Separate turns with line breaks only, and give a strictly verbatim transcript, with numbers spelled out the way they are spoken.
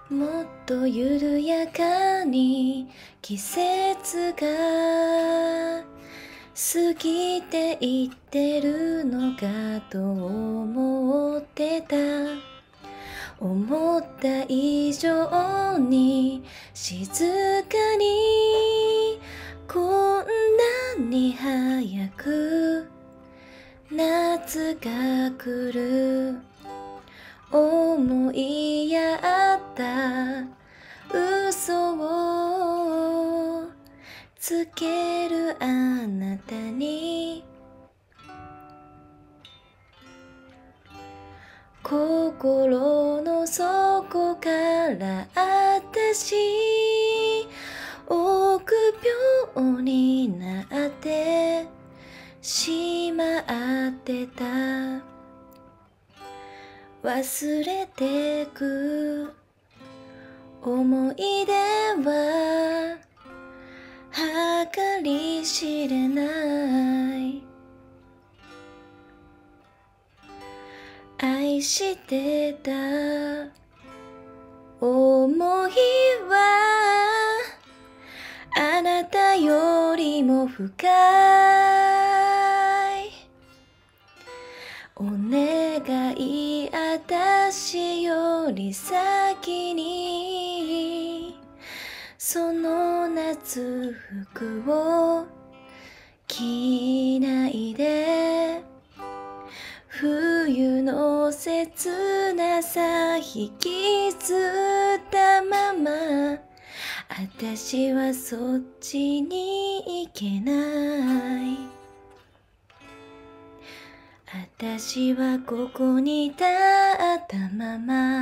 もっと緩やかに季節が過ぎていってるのかと思ってた。思った以上に静かに、こんなに早く夏が来る。思いやった嘘をつけるあなたに、心の底から私臆病になってしまってた。忘れてく思い出は計り知れない。愛してた思いはあなたよりも深い。お願い、私より先にその夏服を着ないで。冬の切なさ引きずったまま、私はそっちに行けない。私はここに立ったまま